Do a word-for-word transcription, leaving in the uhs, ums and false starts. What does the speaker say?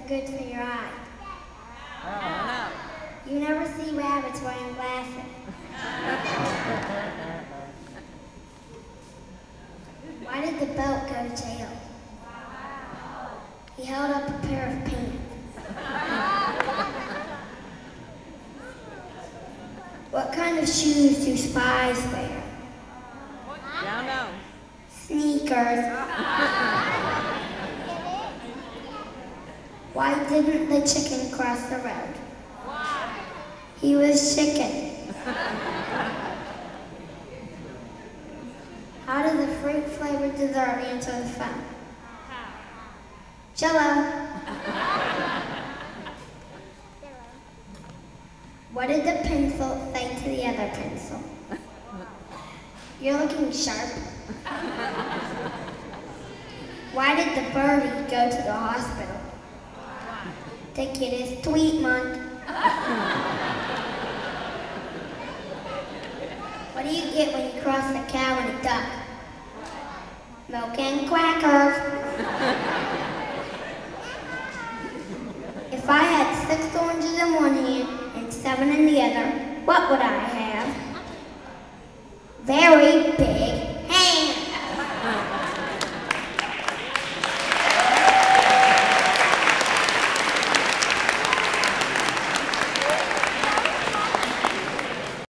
good for your eye. Oh, You never see rabbits wearing glasses. Why did the belt go to jail? He held up a pair of pants. What kind of shoes do spies wear? no, no. Sneakers. Why didn't the chicken cross the road? He was chicken. How does the fruit-flavored dessert answer the phone? Jello. What did the pencil say to the other pencil? You're looking sharp. Why did the birdie go to the hospital? The kid is tweet month. What do you get when you cross the cow and a duck? Milk and crackers. If I had six oranges in one hand and seven in the other, what would I have? Very big